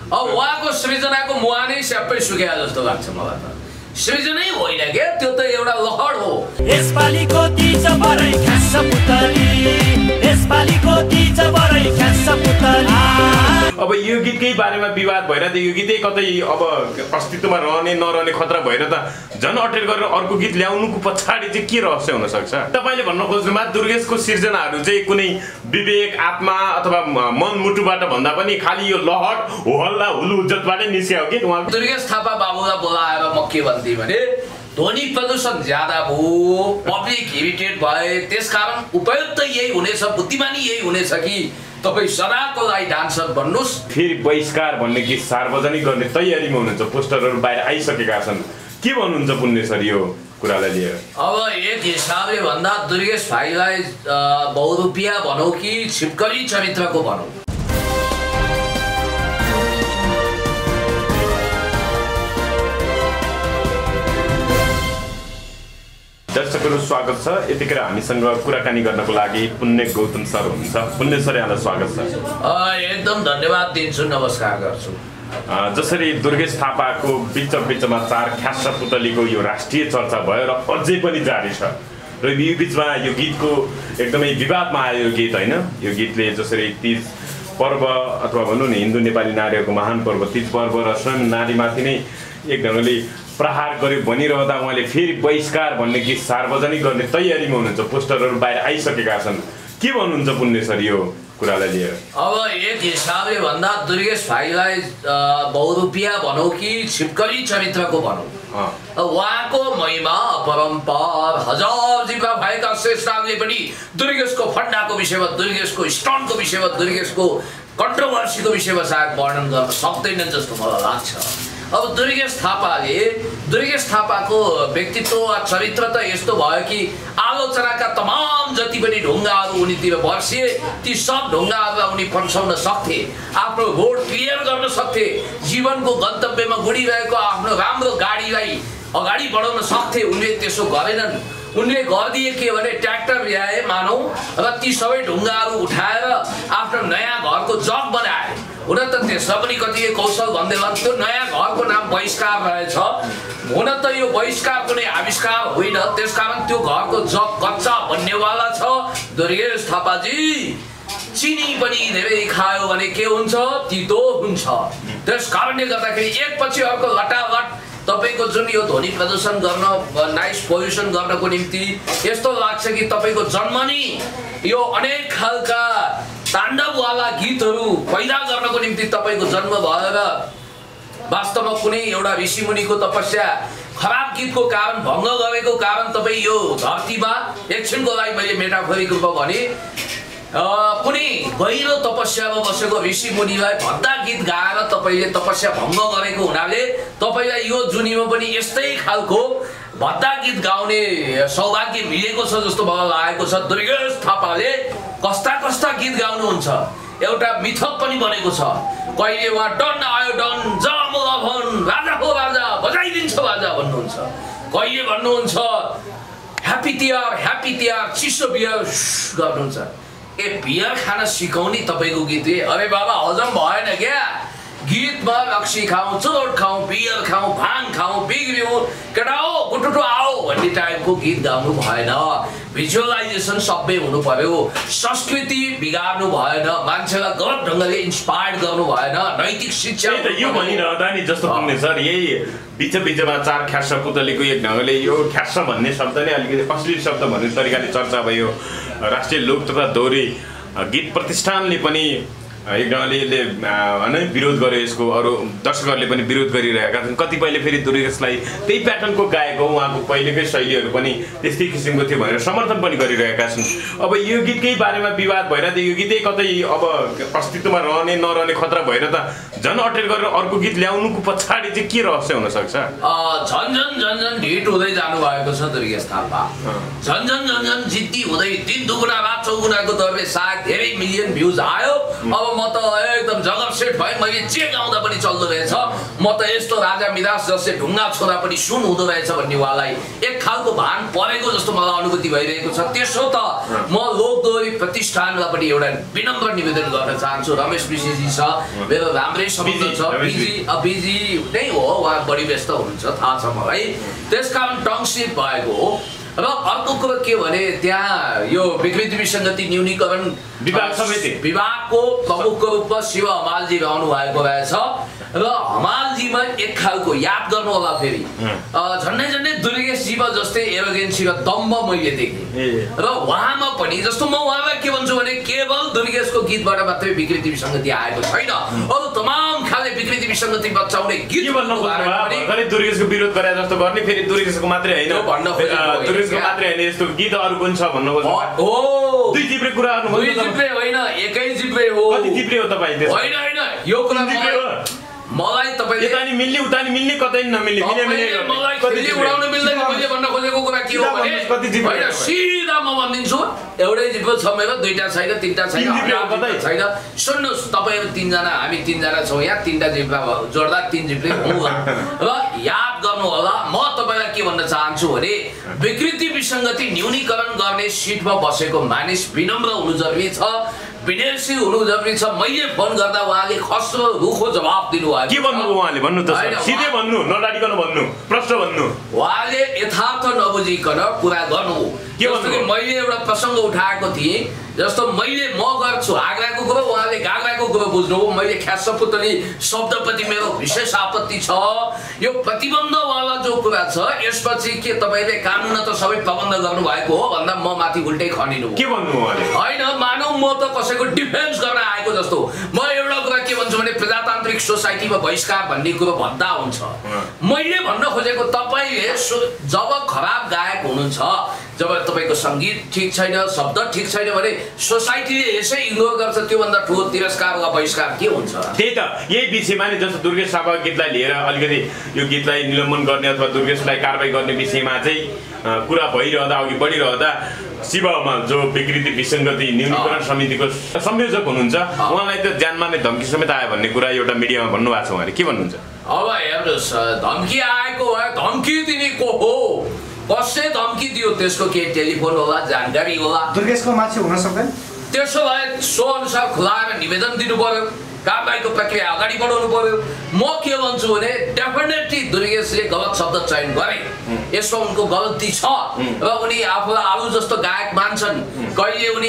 अब उहाँको सृजनाको मुहा नै स्यापै सुक्या जस्तो लाग्छ मलाई त। सृजनै होइन के, त्यो त एउटा लहर हो। यसपालिको तीज बरै ख्यास पुतली, यसपालिको तीज बरै ख्यास पुतली। अब यो गीतकै बारेमा विवाद भएर त यो गीतै कतै अब अस्तित्वमा रहने नरहने खतरा भएर त झन् अटेर गरेर अर्को गीत ल्याउनुको पछाडि चाहिँ के रहस्य हुन सक्छ? तपाईले भन्न खोज्नुमा दुर्गेशको सिर्जनाहरू चाहिँ कुनै विवेक, आत्मा अथवा मनमुटुबाट भन्दा पनि खालि यो लहर होहल्ला हुलु हुज्जतबाटै निस्क्यो कि उहाँ? दुर्गेश थापा बाबुलाई बोलाएर म के भन्थे भने ध्वनि प्रदूषण ज्यादा भयो, पब्लिक इरिटेट भए, त्यसकारण उपयुक्त यही हुनेछ, बुद्धिमानी यही हुनेछ कि तपाईँ सदाको लागि डान्सर बन्नुहोस्। फेरि बहिष्कार भन्ने गीत सार्वजनिक गर्ने तयारीमा हुनुहुन्छ, पोस्टरहरू बाहिर आइसकेका छन्। के भन्नुहुन्छ पुण्य सर यो कुरालाई लिएर? अब एक हिसाबले भन्दा दुर्गेश भाइलाई बहुरूपिया भनौँ कि छिपकली चरित्रको भनौँ। दर्शकहरू स्वागत छ। यतिखेर हामीसँग कुराकानी गर्नको लागि पुण्य गौतम सर हुनुहुन्छ। पुण्य सर यहाँलाई स्वागत छ। एकदम धन्यवाद दिन्छु, नमस्कार गर्छु। जसरी दुर्गेश थापाको बिचमा 4 ख्यास पुतलीको यो राष्ट्रिय चर्चा भयो र अझै पनि जारी छ र यो बिचमा यो गीतको एकदमै विवादमा आयो यो गीत होइन। यो गीतले जसरी तीज पर्व अथवा भनौँ न हिन्दू नेपाली नारीहरूको महान पर्व तीज पर्व र स्वयं नारीमाथि नै एक ढङ्गले प्रहार गर्यो भनिरहँदा उहाँले फेरि बहिष्कार भन्ने गीत सार्वजनिक गर्ने तयारीमा हुनुहुन्छ, पोस्टरहरू बाहिर आइसकेका छन्। के भन्नुहुन्छ पुण्य सर यो कुरालाई लिएर? अब एक हिसाबले भन्दा दुर्गेश भाइलाई बहुरूपिया भनौँ कि छिपकली चरित्रको भनौँ। उहाँको महिमा अपरम्पार हजार जिब्रा भएका श्रेष्ठले पनि दुर्गेशको फन्डाको विषयमा, दुर्गेशको स्टन्टको विषयमा, दुर्गेशको कन्ट्रोभर्सीको विषयमा सायद वर्णन गर्न सक्दैनन् जस्तो मलाई लाग्छ। अब दुर्गेश थापाको व्यक्तित्व वा चरित्र त यस्तो भयो कि आलोचनाका तमाम जति पनि ढुङ्गाहरू उनीतिर बर्सिए ती सब ढुङ्गाहरूलाई उनी पन्साउन सक्थे, आफ्नो रोड क्लियर गर्न सक्थे, जीवनको गन्तव्यमा गुडिरहेको आफ्नो राम्रो गाडीलाई अगाडि बढाउन सक्थे। उनले त्यसो गरेनन्। उनले गरिदिए के भने ट्र्याक्टर ल्याए मानौँ र ती सबै ढुङ्गाहरू उठाएर आफ्नो नयाँ घरको जग बनाए। हुन त त्यसमा पनि कति कौशल भन्दै त्यो नयाँ घरको नाम बहिष्कार रहेछ। हुन त यो बहिष्कार कुनै आविष्कार होइन, त्यसकारण त्यो घरको जग कच्चा बन्नेवाला छ। दुर्गेश थापाजी चिनी पनि धेरै खायो भने के हुन्छ? तितो हुन्छ। त्यस कारणले गर्दाखेरि एकपछि अर्को लटालट तपाईको जुन यो ध्वनि प्रदूषण गर्न, नाइस पोल्युसन गर्नको निम्ति यस्तो लाग्छ कि तपाईको जन्म नै यो अनेक खालका ताण्डववाला गीतहरू पैदा गर्नको निम्ति तपाईको जन्म भएर वास्तवमा कुनै एउटा ऋषिमुनिको तपस्या खराब गीतको कारण भङ्ग गरेको कारण तपाईँ यो धरतीमा एकछिनको लागि मैले मेटाफोरिक रूपमा भने कुनै गहिरो तपस्यामा बसेको ऋषि मुनिलाई भद्दा गीत गाएर तपाईले तपस्या भङ्ग गरेको हुनाले तपाईलाई यो जुनीमा पनि यस्तै खालको भद्दा गीत गाउने सौभाग्य मिलेको छ जस्तो मलाई लागेको छ। दुर्गेश थापाले कस्ता गीत गाउनुहुन्छ, एउटा मिथक पनि बनेको छ। कहिले उहाँ डन आयो डन जमलभन राजा हो राजा बजाइदिन्छ बाजा भन्नुहुन्छ, कहिले भन्नुहुन्छ ह्याप्पी तिहार चिसो बियर गर्नुहुन्छ। बियर खान सिकाउने तपाईको गीत अरे बाबा हजम भएन क्या। गीतमा रक्सी खाऊ, चोट खाऊ, बियर खाऊ, भाङ खाऊ, बिग्रियो केटा हो गुटुटु आओ भन्ने टाइपको गीत गाउनु भएन। भिजुअलाइजेसन सबै हुनु पर्यो, संस्कृति बिगार्नु भएन, मान्छेलाई गलत ढङ्गले इन्स्पायर गर्नु भएन, नैतिक शिक्षा यो भनिरहँदा नि जस्तो पुग्ने सर यही बिचमा 4 ख्यास पुतलीको एक ढङ्गले यो ख्यास भन्ने शब्द नै अलिकति अश्लील शब्द भन्ने तरिकाले चर्चा भयो। राष्ट्रिय लोक तथा दोहोरी गीत प्रतिष्ठानले पनि एक ढङ्गले होइन विरोध गर्यो, यसको अरू दर्शकहरूले पनि विरोध गरिरहेका छन्। कतिपयले फेरि दुर्गेशलाई त्यही प्याटर्नको गाएको उहाँको पहिलेकै शैलीहरू पनि त्यस्तै किसिमको थियो भनेर समर्थन पनि गरिरहेका छन्। अब यो गीतकै बारेमा विवाद भएर त यो गीतै कतै अब अस्तित्वमा रहने नरहने खतरा भएर त झन् अटेर गरेर अर्को गीत ल्याउनुको पछाडि चाहिँ के रहस्य हुन सक्छ? झन् ढिट हुँदै जानु भएको छ दुर्गेश थापा। झन् जिद्दी हुँदै दिन दुगुना रात चौगुनाको दरले सायद धेरै मिलियन भ्युज आयो। अब म त एकदम जगत सेट भए मैले जे गाउँदा पनि चल्दो रहेछ म त यस्तो राजा मिरास जस्तै ढुङ्गा छोरा पनि सुन हुँदो रहेछ भन्ने उहाँलाई एक खालको भान परेको जस्तो मलाई अनुभूति भइरहेको छ। त्यसो त म लोकदोहोरी प्रतिष्ठानलाई पनि एउटा विनम्र निवेदन गर्न चाहन्छु। रमेश विशेषजी छ, मेरो राम्रै सम्बन्ध छ, बिजी नै हो, उहाँ बढी व्यस्त हुनुहुन्छ थाहा छ मलाई, त्यसकारण टङसिप भएको हो। र अर्को कुरो के भने त्यहाँ यो विकृति विसङ्गति न्यूनीकरण विभागको प्रमुखको रूपमा शिव हमालजी रहनु भएको रहेछ र हमालजीमा एक खालको याद गर्नु होला फेरि झन्डै दुर्गेशजीमा जस्तै एरोगेन्सी र दम्भ मैले देखेँ र उहाँमा पनि जस्तो म उहाँलाई के भन्छु भने केवल दुर्गेशको गीतबाट मात्रै विकृति विसङ्गति आएको छैन, अरू तमाम खाले विकृति विसङ्गति बचाउने गीत दुर्गेशको विरोध गरे जस्तो गर्ने, फेरि दुर्गेशको मात्रै होइन दुर्गेशको मात्रै होइन यस्तो गीत अरू पनि छ भन्नु हो। दुई जिब्रे कुरा दुई जिब्रे होइन, एकै जिब्रे हो। कति जिब्रे हो तपाईँ? होइन यो कुरा मलाई तपाईले यता नि मिल्ने उता नि मिल्ने कतै नमिल्ने मलाई कहिले उडाउन मिल्दैन। मैले भन्न खोजेको कुरा के हो भने हैन सिधा म भन्दिन्छु एउटै जिब्रो छ मेरो, दुईटा छैन, तीनटा छैन, छैन। सुन्नुस् तपाईहरु तीनजना हामी तीनजना छौं यहाँ, तीनटा जिब्रा जोड्दा तीन जिब्रे होला र याद गर्नु होला। म तपाईलाई के भन्न चाहन्छु भने विकृति विसङ्गति न्यूनीकरण गर्ने सिटमा बसेको मानिस विनम्र हुनु जरुरी छ, विनयशील हुनु जरुरी छ। मैले फोन गर्दा उहाँले खस्रो रुखो जवाफ दिनु भयो। के भन्नु उहाँले? भन्नु त सिधै भन्नु, नडाडिकन भन्नु, प्रश्न भन्नु। उहाँले यथार्थ नबुझिकन कुरा गर्नु। जस्तो कि मैले एउटा प्रसङ्ग उठाएको थिएँ, जस्तो मैले म गर्छु आग्राको कुरो, उहाँले गाग्राको कुरो बुझ्नु हो। मैले ख्यास पुतली शब्दप्रति मेरो विशेष आपत्ति छ। यो प्रतिबन्धवाला जो कुरा छ यसपछि के तपाईले कानुन त सबै प्रबन्ध गर्नु भएको हो भन्दा म माथि उल्टै खनिनु के भन्नु उहाँले? हैन मानौ म त कसैको डिफेन्स गर्न आएको जस्तो। म एउटा कुरा के भन्छु भने प्रजातान्त्रिक सोसाइटीमा बहिष्कार भन्ने कुरो भन्दा हुन्छ। मैले भन्न खोजेको तपाईले जब खराब गायक हुनुहुन्छ, जब तपाईको संगीत ठीक छैन, शब्द ठीक छैन भने सोसाइटीले यसै इग्नोर गर्छ, त्यो भन्दा ठुलो तिरस्कार वा बहिष्कार के हुन्छ? त्यही त यही विषयमा नि जस्तो दुर्गेश थापाको गीतलाई लिएर अलिकति यो गीतलाई निलम्बन गर्ने अथवा दुर्गेशलाई कारबाही गर्ने विषयमा चाहिँ कुरा भइरहँदा अघि बढिरहँदा शिवमा जो विकृति विसङ्गति न्यूनीकरण समितिको संयोजक हुनुहुन्छ उहाँलाई त ज्यानमा नै धम्की समेत आयो भन्ने कुरा एउटा मिडियामा भन्नुभएको छ। उहाँले के भन्नुहुन्छ? अब हेर्नुहोस्, धम्की आएको भए धम्की दिने को हो, कसले धम्की दियो त्यसको के टेलिफोन होला, जानकारी होला? दुर्गेशको मान्छे हुन सक्दैन। त्यसो भए सो अनुसार खुलाएर निवेदन दिनु पर्यो, कारबाहीको प्रक्रिया अगाडि बढाउनु पर्यो। म के भन्छु भने डेफिनेटली दुर्गेशले गलत शब्द चयन गरे, यसमा उनको गल्ती छ र उनी आफूलाई आलु जस्तो गायक मान्छन्। कहिले उनी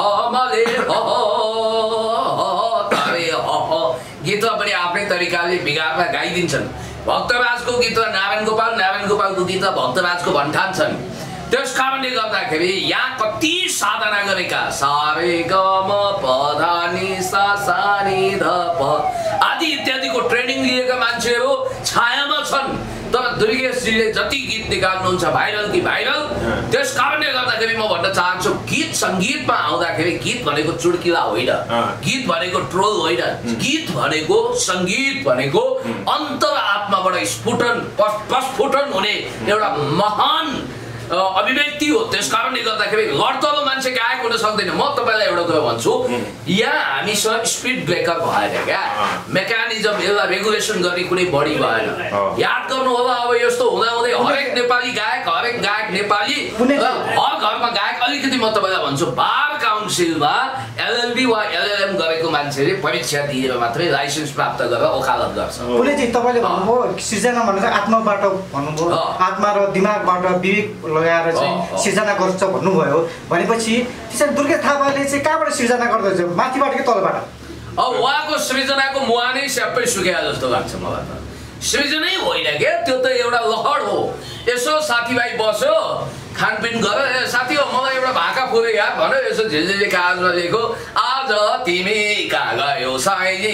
गीतमा पनि आफ्नै तरिकाले बिगार्दा गाइदिन्छन्। भक्तराजको गीत र नारायण गोपालको गीत र भक्तराजको भन्ठान्छन्। त्यस कारणले गर्दाखेरि यहाँ कति साधना गरेका सारे ग म प ध नि सा सा नि ध प आदि इत्यादिको ट्रेनिङ लिएका मान्छेहरू छायामा छन्। तर दुर्गेशजीले जति गीत निकाल्नुहुन्छ भाइरल कि भाइरल, त्यस कारणले गर्दाखेरि म भन्न चाहन्छु गीत सङ्गीतमा आउँदाखेरि गीत भनेको चुड्किला होइन, गीत भनेको ट्रोल होइन, गीत भनेको सङ्गीत भनेको अन्तर आत्माबाट स्फुटन हुने एउटा महान अभिव्यक्ति हो। त्यस कारणले गर्दाखेरि लड्तलो मान्छे गायक हुन सक्दैन। म तपाईलाई एउटा कुरा भन्छु, यहाँ हामीसँग स्पिड ब्रेकर भएन क्या, मेकानिजम यसलाई रेगुलेसन गर्ने कुनै बढी भएन। याद गर्नु होला अब यस्तो हुँदाहुँदै हरेक नेपाली गायक, हरेक गायक नेपाली हर घरमा गायक। अलिकति म तपाईँलाई भन्छु, बार काउन्सिलमा एलएलबी वा एलएलएम गरेको मान्छेले परीक्षा दिएर मात्रै लाइसेन्स प्राप्त गरेर वकालत गर्छ। कुनै चाहिँ तपाईँले भन्नुभयो सृजना भनेर आत्माबाट भन्नुभयो, आत्मा र दिमागबाट विवेक लगाएर चाहिँ सृजना गर्छ भन्नुभयो भनेपछि त्यसरी दुर्गेश थापाले चाहिँ कहाँबाट सृजना गर्दैछ, माथिबाट कि तलबाट? अब उहाँको सृजनाको मुहा नै स्यापै सुक्या जस्तो लाग्छ मलाई त। सृजनै होइन क्या, त्यो त एउटा लहर हो। यसो साथीभाइ बस्यो, खानपिन गर, साथी हो मलाई एउटा भाका फुले यार भन्यो, यसो झिलझिले कागजमा लेखो, आज तिमी कहाँ गयो साइली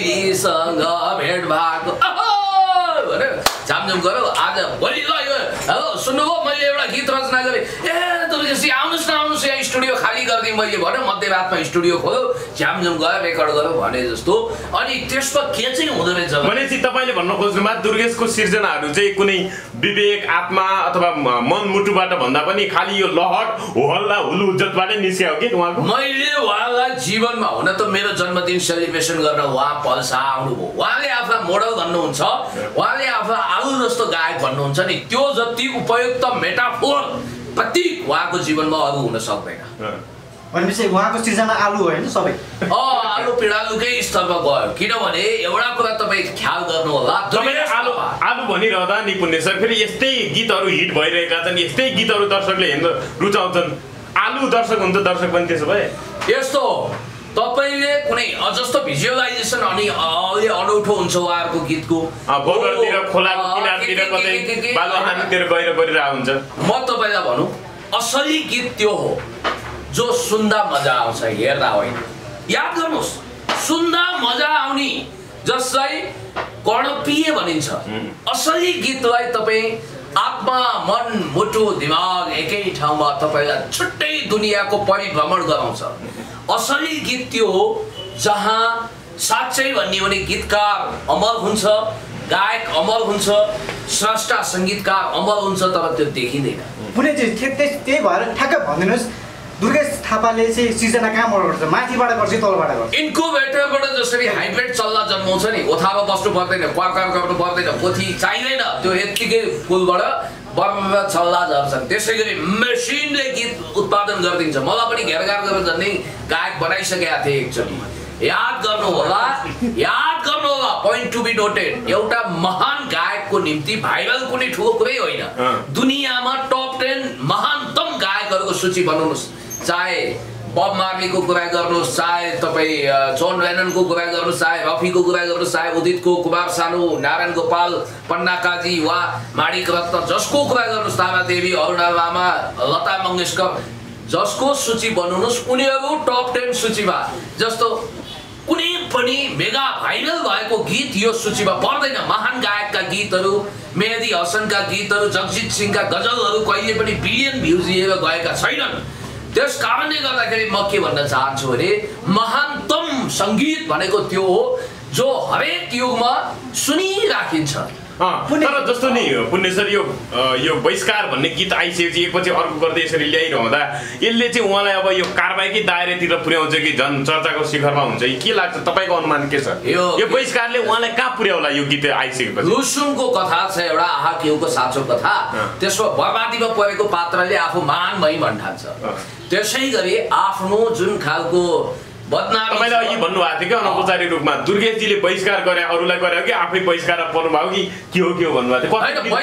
माइलीसँग भेट भएको भन्यो, झामझुम गऱ्यो। आज भोलि ल यो हेलो सुन्नुभयो मैले एउटा गीत रचना गरेँ ए दुर्गेशजी आउनुहोस् न यहाँ स्टुडियो खाली गरिदिएँ मैले भने मध्यरातमा स्टुडियो खोल्यो झ्यामझुम गयो रेकर्ड गर्यो भने जस्तो अनि त्यसमा के चाहिँ हुँदो रहेछ भनेपछि तपाईँले भन्न खोज्नुमा दुर्गेशको सिर्जनाहरू चाहिँ कुनै विवेक आत्मा अथवा मनमुटुबाट भन्दा पनि खालि यो लहर होहल्ला हुलु हुज्जतबाटै निस्क्यो कि उहाँको मैले उहाँलाई जीवनमा हुन त मेरो जन्मदिन सेलिब्रेसन गर्न उहाँ पल्सा आउनुभयो उहाँले आफूलाई मोडल भन्नुहुन्छ उहाँले आफूलाई आलु जस्तो गायक भन्नुहुन्छ नि त्यो जति उपयुक्त मेटाफोर प्रतीक उहाँको जीवनमा अरू हुन सक्दैन भनेपछि उहाँको सृजना आलु होइन सबै आलु पिँडालुकै स्तरमा गयो किनभने एउटा कुरा तपाईँ ख्याल गर्नु होला तपाईँले आलु भनिरहँदा नि पुण्य सर फेरि यस्तै गीतहरू हिट भइरहेका छन् यस्तै गीतहरू दर्शकले हेर्न रुचाउँछन् आलु दर्शक हुन्छ दर्शक पनि त्यसो भए यस्तो तपाईले कुनै जस्तो भिजुअलाइजेसन अनि अलि अनौठो हुन्छ उहाँहरूको गीतको बगरतिर खोलाको किनारतिर कतै बालुवाखानीतिर गएर गरिरहेको हुन्छ म तपाईँलाई भनौँ असली गीत त्यो हो जो सुन्दा मजा आउँछ हेर्दा होइन याद गर्नुहोस् सुन्दा मजा आउने जसलाई कर्णप्रिय भनिन्छ असली गीतलाई तपाईँ आत्मा मन मुटु दिमाग एकै ठाउँमा तपाईँलाई छुट्टै दुनियाँको परिभ्रमण गराउँछ असली गीत त्यो हो जहाँ साँच्चै भन्ने भने गीतकार अमर हुन्छ गायक अमर हुन्छ स्रष्टा सङ्गीतकार अमर हुन्छ तर त्यो देखिँदैन पुरै चाहिँ त्यही भएर ठ्याक्कै भनिदिनुहोस् दुर्गेश थापाले चाहिँ सिर्जना कहाँबाट गर्छ माथिबाट गर्छ तलबाट गर्छ इन्कुबेटरबाट जसरी हाइब्रिड चल्ला जन्माउँछ नि ओथामा बस्नु पर्दैन पर्कार गर्नु पर्दैन पोथी चाहिँदैन त्यो यत्तिकै फुलबाट बर्र चल्ला झर्छन् त्यसै गरी मेसिनले गीत उत्पादन गरिदिन्छ मलाई पनि घेरघार गरेर झन्डै गायक बनाइसकेका थिएँ एकचोटि याद गर्नु होला पोइन्ट टु बी नोटेड एउटा महान गायकको निम्ति भाइरल कुनै ठुलो कुरै होइन दुनियाँमा टप 10 महानतम गायकहरूको सूची बनाउनुहोस् चाहे बब मार्लीको कुरा गर्नुहोस् चाहे तपाईँ जोन लेननको कुरा गर्नुहोस् चाहे रफीको कुरा गर्नुहोस् चाहे उदितको कुमार सानु नारायण गोपाल पन्ना काजी वा माणिक रत्न जसको कुरा गर्नुहोस् तारा देवी अरुणा लामा लता मङ्गेशकर जसको सूची बनाउनुहोस् उनीहरू टप 10 सूचीमा जस्तो कुनै पनि मेगा भाइरल भएको गीत यो सूचीमा पर्दैन महान गायकका गीतहरू मेहदी हसनका गीतहरू जगजित सिंहका गजलहरू कहिले पनि बिलियन भ्युज लिएर गएका छैनन् त्यस कारणले गर्दाखेरि म के भन्न चाहन्छु भने महानतम सङ्गीत भनेको त्यो हो जो हरेक युगमा सुनिराखिन्छ तर जस्तो नि पुण्य सर यो बहिष्कार भन्ने गीत आइसकेपछि एकपछि अर्को गर्दै यसरी ल्याइरहँदा यसले चाहिँ उहाँलाई अब यो कारबाहीकै दायरातिर पुर्याउँछ कि झन् चर्चाको शिखरमा हुन्छ कि के लाग्छ तपाईँको अनुमान के छ यो बहिष्कारले उहाँलाई कहाँ पुर्याउला यो गीत आइसकेपछि लुसुङको कथा छ एउटा आहाक्युको साँचो कथा त्यसको बर्बादीमा परेको पात्रले आफू महान भई भन्ठान्छ त्यसै गरी आफ्नो जुन खालको तपाईँले अघि भन्नुभएको थियो कि अनौपचारिक रूपमा दुर्गेशजीले बहिष्कार गरे अरूलाई गरे कि आफै बहिष्कार पर्नुभयो कि के हो भन्नुभएको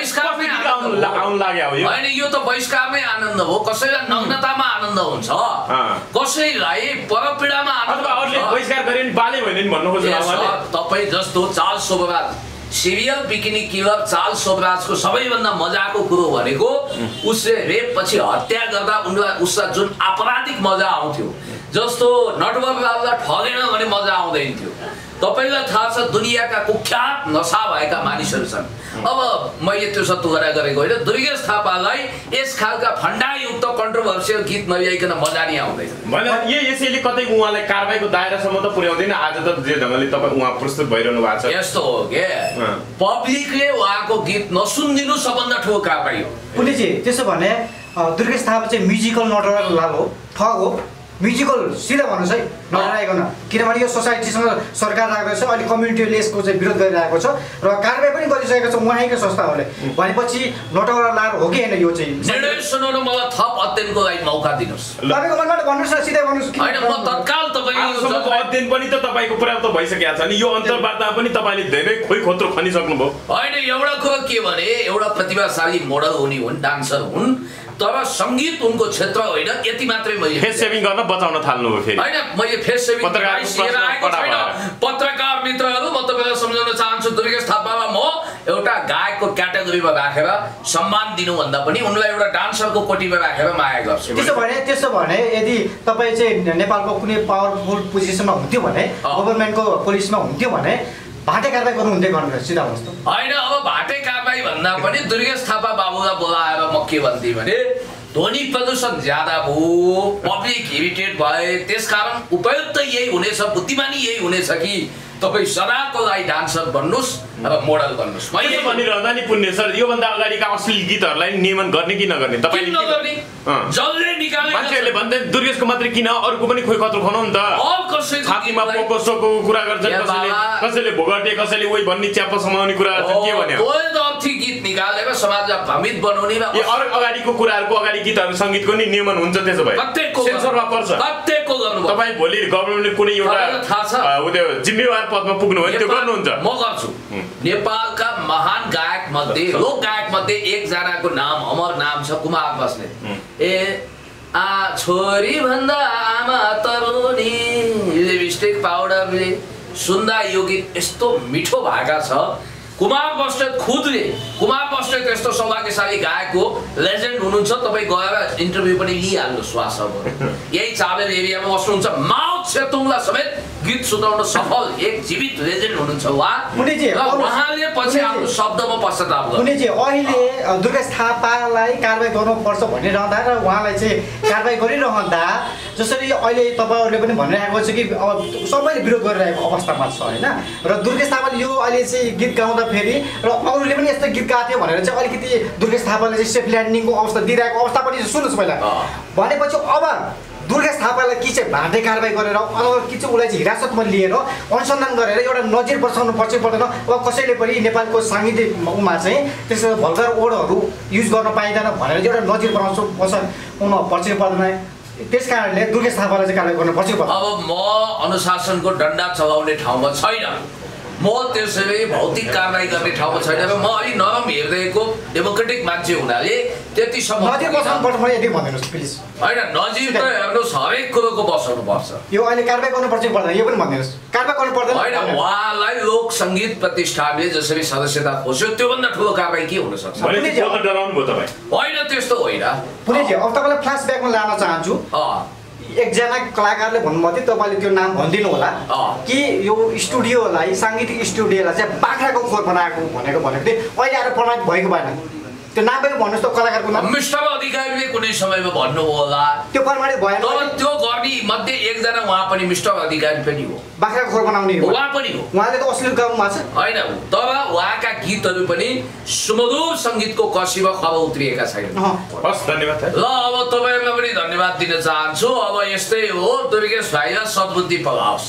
थियो होइन यो त बहिष्कारमै आनन्द हो कसैलाई नग्नतामा आनन्द हुन्छ कसैलाई परपीडामा आनन्द बहिष्कार गरे नि बाले भने नि भन्नु खोज्नु तपाईँ जस्तो Charles Sobhraj serial bikini killer Charles सोबराजको सबैभन्दा मजाको कुरो भनेको उसले रेप पछि हत्या गर्दा उसलाई जुन आपराधिक मजा आउँथ्यो जस्तो नटवरलाललाई ठगेन भने मजा आउँदैन थियो तपाईलाई थाहा छ दुनियाँका कुख्यात नशा भएका मानिसहरू छन् अब मैले त्यो सत्तुगरा गरेको होइन दुर्गेश थापालाई यस खालका फन्डायुक्त कन्ट्रोभर्सियल गीत नल्याइकन मजा नै आउँदैन यसैले कतै उहाँलाई कारबाहीको दायरासम्म त पुर्याउँदैन आज त जे ढङ्गले तपाईँ उहाँ प्रस्तुत भइरहनु भएको छ यस्तो हो के पब्लिकले उहाँको गीत नसुनिदिनु सबभन्दा ठुलो कारबाही हो पुलिसजी त्यसो भने दुर्गेश थापा चाहिँ म्युजिकल नटराज हो ठग हो म्युजिकल सिधा भन्नुहोस् है नडराइकन किनभने यो सोसाइटीसँग सरकार राखेको छ अहिले कम्युनिटीले यसको चाहिँ विरोध गरिरहेको छ र कारबाही पनि गरिसकेको छ उहाँकै संस्थाहरूले भनेपछि नटवरा लार हो कि होइन यो चाहिँ सुनाउनु मलाई थप अध्ययनको लागि मौका दिनुहोस् तपाईँको मनबाट भन्नुहोस् न सिधै भन्नुहोस् होइन म तत्काल तपाईँको अध्ययन पनि त तपाईँको पर्याप्त भइसकेको छ नि यो अन्तर्वार्ता पनि तपाईँले धेरै खोइ खोत्रो खनिसक्नुभयो होइन एउटा कुरो के भने एउटा प्रतिभाशाली मोडल हुने हुन् डान्सर हुन् तर सङ्गीत उनको क्षेत्र होइन यति मात्रै मैले फेस सेभिङ गर्न बचाउन थाल्नु हो फेरि होइन मैले फेस सेभिङ पत्रकार मित्रहरू म तपाईँलाई सम्झाउन चाहन्छु दुर्गेश थापामा म एउटा गायकको क्याटेगोरीमा राखेर सम्मान दिनुभन्दा पनि उनलाई एउटा डान्सरको कोटीमा राखेर माया गर्छु त्यसो भने यदि तपाईँ चाहिँ नेपालको कुनै पावरफुल पोजिसनमा हुन्थ्यो भने गभर्मेन्टको पुलिसमा हुन्थ्यो भने भाटे कारबाही गर्नु हुँदै गर्नु सिधा भन्नुहोस् त। होइन अब भाटे कारबाही भन्दा पनि दुर्गेश थापा बाबुलाई बोलाएर म के भन्थे भने ध्वनि प्रदूषण ज्यादा भयो, पब्लिक इरिटेट भए, त्यसकारण उपयुक्त यही हुनेछ, बुद्धिमानी यही हुनेछ कि तपाईँ सदाको लागि डान्सर बन्नुहोस् र मोडल बन्नुहोस्। मैले भनिरहँदा नि पुण्य सर, योभन्दा अगाडिका अश्लील गीतहरूलाई नियमन गर्ने कि नगर्ने तपाईँले नगर्ने जसले निकाले मान्छेहरूले भन्दै दुर्गेशको मात्रै किन अरूको पनि खोइ कत्रो खानु नि त। छातीमा पोको सोको कुरा गर्छन्, कसैले भोगटे, कसैले उही भन्ने च्याप्पा समाउने कुरा गर्छन्। के भन्यो अर्थी गीत निकालेर समाजलाई भ्रमित बनाउने अरू अगाडिको कुराहरूको अगाडि गीतहरू सङ्गीतको नि नियमन हुन्छ। त्यसो भए सेन्सरमा पर्छ। प्रत्येकको गर्नु तपाईँ भोलि गभर्मेन्टले कुनै एउटा जिम्मेवार पदमा पुग्नु भयो त्यो गर्नुहुन्छ। म गर्छु। नेपालका महान गायक मध्ये, लोक गायक मध्ये एकजनाको नाम अमर नाम छ कुमार बस्नेत। छोरी भन्दा आमा तरुनी लिपस्टिक पाउडरले सुन्दा यो गीत यस्तो मिठो भाका छ। कुमार बस्नेत खुदले, कुमार बस्नेत यस्तो सौभाग्यशाली गायक हो, लेजेन्ड हुनुहुन्छ। तपाईँ गएर इन्टरभ्यू पनि लिइहाल्नु श्वास। यही चाबेर एरियामा बस्नुहुन्छ। माओ सेतुङलाई समेत गीत सुनाउन सफल एक जीवित लेजेन्ड हुनुहुन्छ उहाँले पछि आफ्नो शब्दमा पश्चाताप गर्नुहुन्छ। अहिले दुर्गेश थापालाई कारबाही गर्नुपर्छ भनिरहँदा र उहाँलाई चाहिँ कारबाही गरिरहँदा जसरी अहिले तपाईँहरूले पनि भनिरहेको छ कि अब सबैले विरोध गरिरहेको अवस्थामा छ होइन। र दुर्गेश थापाले यो अहिले चाहिँ गीत गाउँदा फेरि र अरूले पनि यस्तो गीत गाएको थियो भनेर चाहिँ अलिकति दुर्गेश थापाले चाहिँ सेफ ल्यान्डिङको अवस्था दिइरहेको अवस्था पनि सुन्नुहोस् पहिला। भनेपछि अब दुर्गेश थापालाई कि चाहिँ भाटे कारबाही गरेर कि चाहिँ उसलाई चाहिँ हिरासतमा लिएर अनुसन्धान गरेर एउटा नजिर बसाउनु पर्छ पर्दैन। अब कसैले पनि नेपालको साङ्गीतिकमा चाहिँ त्यसो भल्गर ओडहरू युज गर्न पाइँदैन भनेर एउटा नजिर बनाउँछु बसाउनु पर्छ पर्दैन। त्यस कारणले दुर्गेश थापालाई चाहिँ कारबाही गर्नुपर्छ। अब म अनुशासनको डन्डा चलाउने ठाउँमा छैन, म त्यसैले भौतिक कारबाही गर्ने ठाउँमा छैन। र म अलिक नरम हेर्दैको डेमोक्रेटिक मान्छे हुनाले त्यतिसम्म नजिर बसाउनुपर्छ मलाई यति भनिदिनुहोस् प्लिज। होइन नजिर त हेर्नुहोस्, हरेक कुरोको बसाउनु पर्छ। यो अहिले कारबाही गर्नुपर्छ पर्दैन यो पनि भनिदिनुहोस्। कारबाही गर्नु पर्दैन होइन, उहाँलाई लोक सङ्गीत प्रतिष्ठानले जसरी सदस्यता खोज्यो त्योभन्दा ठुलो कारबाही के हुन सक्छ? होइन त्यस्तो होइन। पुनेजी अब तपाईँलाई फ्ल्यासब्याकमा लान चाहन्छु। एकजना कलाकारले भन्नुभएको थियो, तपाईँले त्यो नाम भनिदिनु होला कि यो स्टुडियोलाई, साङ्गीतिक स्टुडियोलाई चाहिँ बाख्राको खोर बनाएको भनेको थियो। अहिले आएर प्रमाणित भएको भएन। त्यो नाम पनि भन्नुहोस् त कलाकारको नाम। मिस्टर अधिकारीले कुनै समयमा भन्नुभयो होला, त्यो प्रमाणित भएन। तर त्यो गर्ने मध्ये एकजना उहाँ पनि मिस्टर अधिकारी पनि हो, बाख्राको खोर बनाउने उहाँ पनि हो। उहाँले त अश्लील गाउनु भएको छ होइन, तर उहाँका गीतहरू पनि सुमधुर सङ्गीतको कसीमा खब उत्रिएका छैनन्। हस् धन्यवाद। ल अब तपाईँहरूलाई पनि धन्यवाद दिन चाहन्छु। अब यस्तै हो, दुर्गेश भाइलाई सद्बुद्धि पलाओस्।